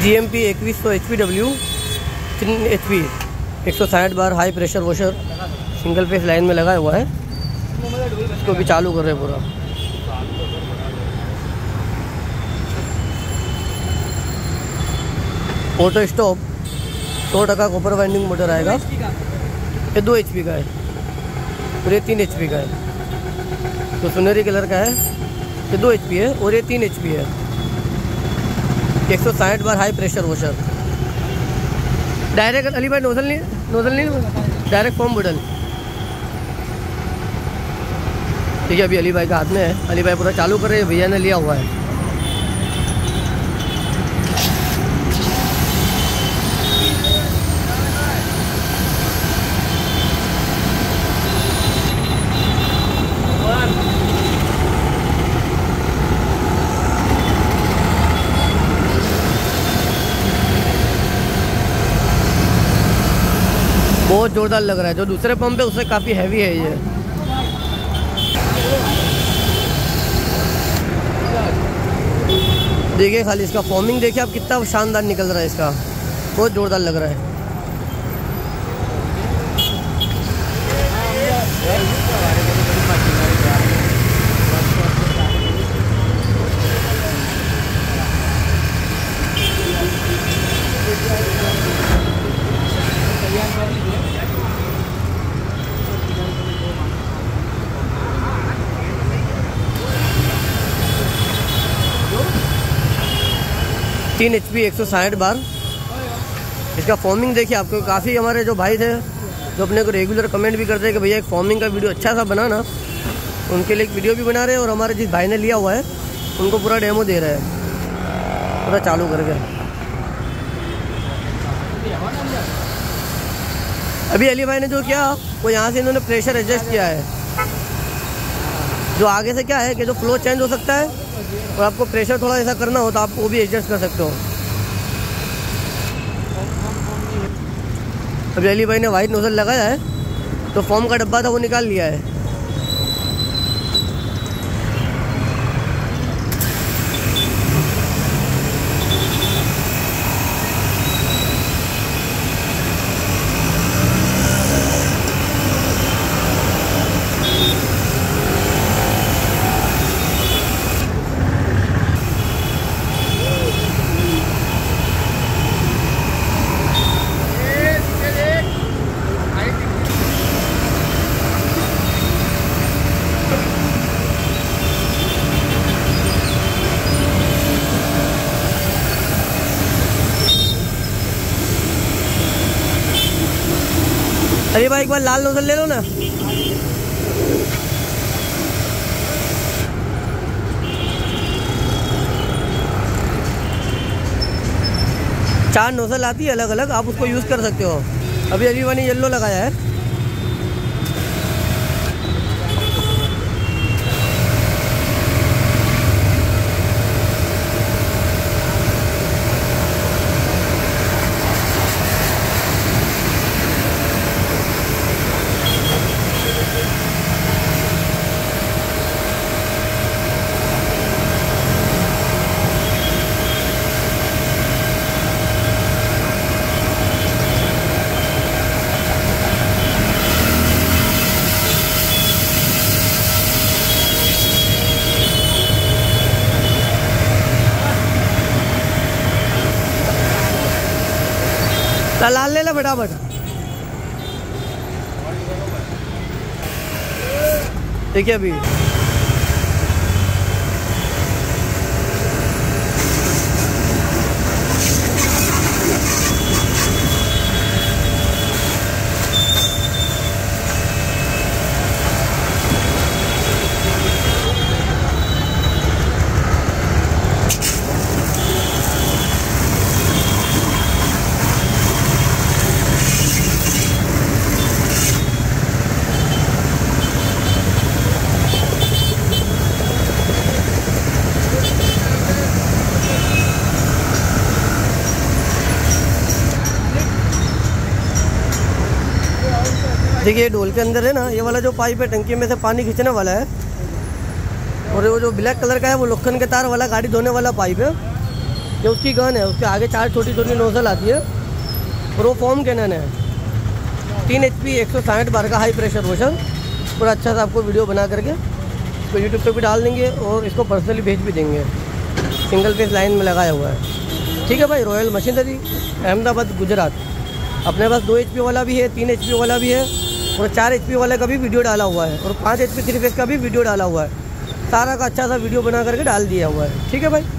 GMP 2100 HPW 3 HP 160 bar high pressure washer single phase line में लगा हुआ है। इसको भी चालू कर रहे हैं पूरा। Auto stop 100% copper winding motor आएगा। ये 2 HP का है और ये 3 HP का है। तो सुनहरी कलर का है, ये 2 HP है और ये 3 HP है। 160 bar high pressure washer. Direct Ali भाई नोजल नहीं डायरेक्ट फॉर्म बॉटल। ठीक है, अभी अली भाई का हाथ में है। अली भाई पूरा चालू कर रहे हैं, भैया ने लिया हुआ है। बहुत जोरदार लग रहा है। जो दूसरे पंप है उससे काफ़ी हैवी है ये। देखिए खाली इसका फॉर्मिंग देखिए आप, कितना शानदार निकल रहा है इसका। बहुत जोरदार लग रहा है। तीन HP 160 बार। इसका फॉर्मिंग देखिए आपको। काफ़ी हमारे जो भाई थे जो अपने को रेगुलर कमेंट भी करते हैं कि भैया एक फॉर्मिंग का वीडियो अच्छा सा बनाना, उनके लिए एक वीडियो भी बना रहे हैं। और हमारे जिस भाई ने लिया हुआ है उनको पूरा डेमो दे रहे हैं पूरा चालू करके। अभी अली भाई ने जो किया वो यहाँ से इन्होंने प्रेशर एडजस्ट किया है। जो आगे से क्या है कि जो फ्लो चेंज हो सकता है और आपको प्रेशर थोड़ा ऐसा करना हो तो आप वो भी एडजस्ट कर सकते हो। अभी अली भाई ने वाइट नोजल लगाया है तो फॉर्म का डब्बा था वो निकाल लिया है। अरे भाई एक बार लाल नोजल ले लो ना। चार नोजल आती है अलग अलग, आप उसको यूज़ कर सकते हो। अभी अली भाई ने येलो लगाया है। लाल ले ला फटाफट। देखिए अभी देखिए डोल के अंदर है ना, ये वाला जो पाइप है टंकी में से पानी खींचने वाला है। और वो जो ब्लैक कलर का है वो लोखंड के तार वाला गाड़ी धोने वाला पाइप है। जो उसकी गन है उसके आगे 4 छोटी छोटी नोजल आती है और वो फॉर्म कैनन है। 3 HP 160 बार का हाई प्रेशर वर्जन। पूरा अच्छा सा आपको वीडियो बना करके इसको यूट्यूब पे भी डाल देंगे और इसको पर्सनली भेज भी देंगे। सिंगल फेस लाइन में लगाया हुआ है। ठीक है भाई, रॉयल मशीनरी, अहमदाबाद, गुजरात। अपने पास 2 HP वाला भी है, 3 HP वाला भी है और 4 HP वाले का भी वीडियो डाला हुआ है और 5 HP 3 फेस का भी वीडियो डाला हुआ है। सारा का अच्छा सा वीडियो बना करके डाल दिया हुआ है। ठीक है भाई।